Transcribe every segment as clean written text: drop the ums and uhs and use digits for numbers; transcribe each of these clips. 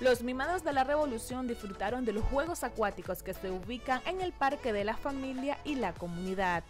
Los mimados de la Revolución disfrutaron de los juegos acuáticos que se ubican en el Parque de la Familia y la Comunidad.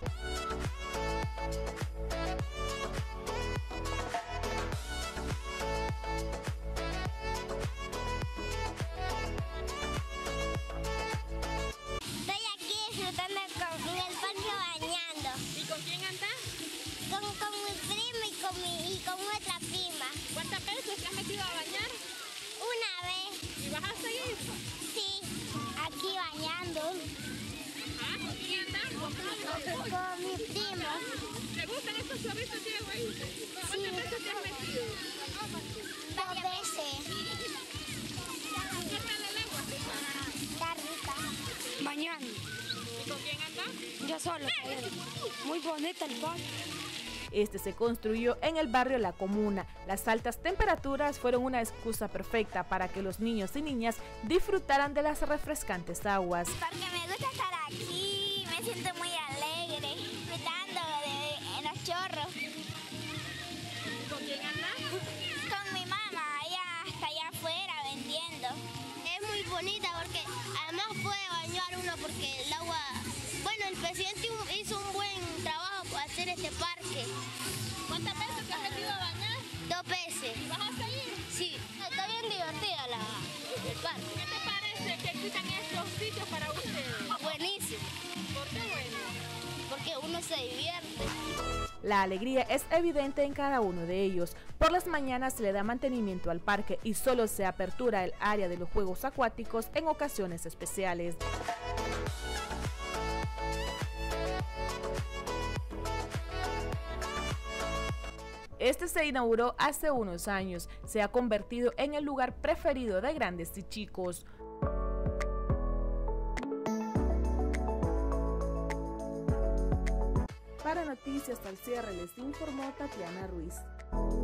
Estoy aquí disfrutando en el parque bañando. ¿Y con quién andás? Con mi prima y con otra prima. ¿Cuántas veces te has metido a bañar? Una vez. ¿Y vas a seguir? Sí, aquí bañando. ¿Ah? ¿Con quién andás? Con mi primo. ¿Te gustan estos chorritos de agua ahí? ¿Cuántas veces te has metido? 2 veces. ¿Qué tal el agua? Está rica. Bañando. ¿Y con quién andás? Yo solo. Muy bonita el parque. Este se construyó en el barrio La Comuna. Las altas temperaturas fueron una excusa perfecta para que los niños y niñas disfrutaran de las refrescantes aguas. Porque me gusta estar aquí, me siento muy alegre, disfrutando en los chorros. ¿Con quién andás? Con mi mamá, hasta allá afuera vendiendo. Es muy bonita porque además puede bañar uno porque el agua... Bueno, el presidente hizo un buen trabajo para hacer este parque. ¿Cuántas veces te has metido a bañar? 2 veces. ¿Y vas a seguir? Sí, está bien divertida el parque. ¿Qué te parece que existan estos sitios para ustedes? Buenísimo, ¿Por qué bueno? porque uno se divierte. La alegría es evidente en cada uno de ellos. Por las mañanas se le da mantenimiento al parque y solo se apertura el área de los juegos acuáticos en ocasiones especiales. Este se inauguró hace unos años, se ha convertido en el lugar preferido de grandes y chicos. Para Noticias al Cierre les informó Tatiana Ruiz.